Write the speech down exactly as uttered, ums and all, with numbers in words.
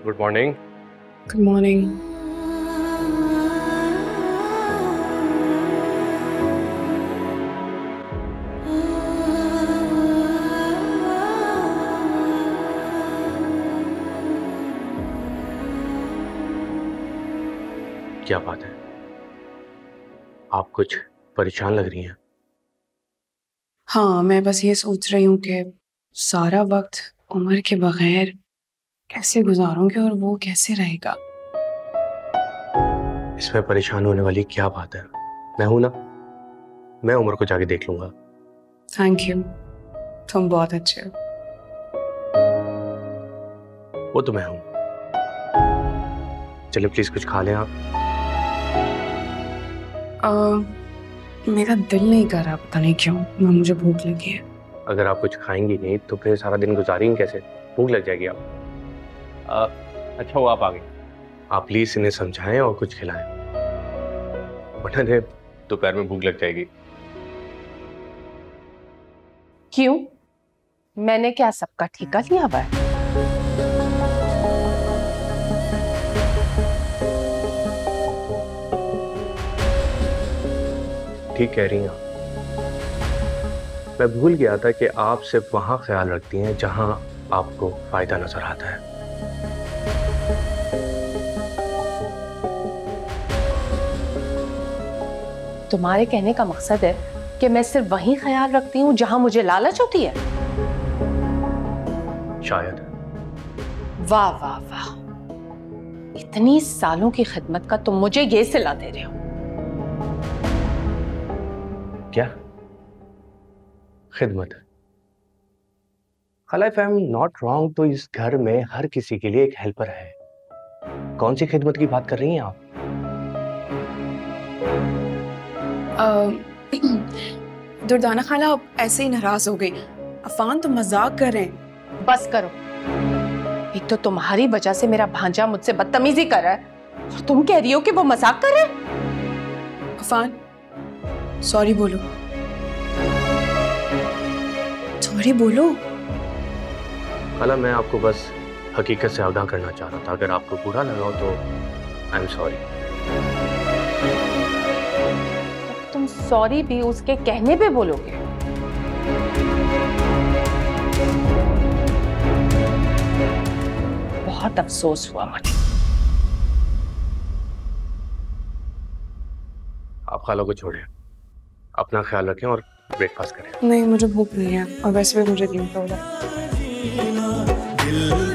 Good morning. Good morning. क्या बात है, आप कुछ परेशान लग रही हैं। हाँ, मैं बस ये सोच रही हूँ कि सारा वक्त उमर के बगैर कैसे गुजारूंगी और वो कैसे रहेगा। इसमें परेशान होने वाली क्या बात है, मैं हूं ना, मैं उमर को जाके देख लूंगा। थैंक यू, तुम बहुत अच्छे हो। वो तो मैं हूं। चलिए प्लीज कुछ खा लें आप। आ, मेरा दिल नहीं कर रहा, पता नहीं क्यों, ना मुझे भूख लगी है। अगर आप कुछ खाएंगी नहीं तो फिर सारा दिन गुजारेंगी कैसे, भूख लग जाएगी आप। आ, अच्छा वो आप आ गई, आप प्लीज इन्हें समझाएं और कुछ खिलाएं, वरना इन्हें दोपहर में भूख लग जाएगी। क्यों? मैंने क्या सबका ठेका लिया हुआ है? ठीक कह रही हैं आप। मैं भूल गया था कि आप सिर्फ वहां ख्याल रखती हैं जहां आपको फायदा नजर आता है। तुम्हारे कहने का मकसद है कि मैं सिर्फ वही ख्याल रखती हूँ जहां मुझे लालच होती है? शायद। वाह वाह वाह, इतनी सालों की खिदमत का तुम मुझे ये सिला दे रहे हो। क्या खिदमत? खाला, if I am not wrong तो इस घर में हर किसी के लिए एक हेल्पर है। कौन सी खिदमत की बात कर रही हैं आप? दुर्दाना खाला, आप ऐसे ही नाराज हो गई। अफान तो मजाक कर रहे हैं। बस करो। एक तो तुम्हारी वजह से मेरा भांजा मुझसे बदतमीजी कर रहा है और तुम कह रही हो कि वो मजाक कर रहे हैं। अफान, सॉरी बोलो, सॉरी बोलो। खाला, मैं आपको बस हकीकत से आगाह करना चाह रहा था। अगर आपको बुरा लगा हो तो आई एम सॉरी। तुम सॉरी भी उसके कहने पे बोलोगे? बहुत अफसोस हुआ मुझे। आप खाला को छोड़ें, अपना ख्याल रखें और ब्रेकफास्ट करें। नहीं, मुझे भूख नहीं है और वैसे भी मुझे नींद हो रहा है।